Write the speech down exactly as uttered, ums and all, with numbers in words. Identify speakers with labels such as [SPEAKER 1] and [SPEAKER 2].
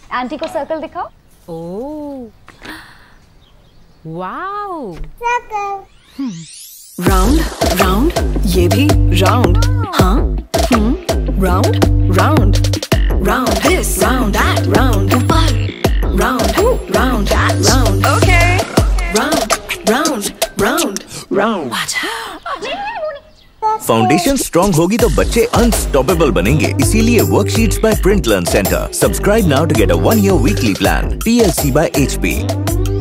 [SPEAKER 1] Aunty को circle दिखाओ।
[SPEAKER 2] Oh, wow.
[SPEAKER 3] Circle. Round round, ये भी राउंड। हाँ, hmm, round round, round this, round that, round ऊपर, round round that, round okay, round round round round.
[SPEAKER 4] Foundation strong होगी तो बच्चे अनस्टॉपेबल बनेंगे। इसीलिए worksheets by Print Learn Center. Subscribe now to get a one year weekly plan. PLC by HP.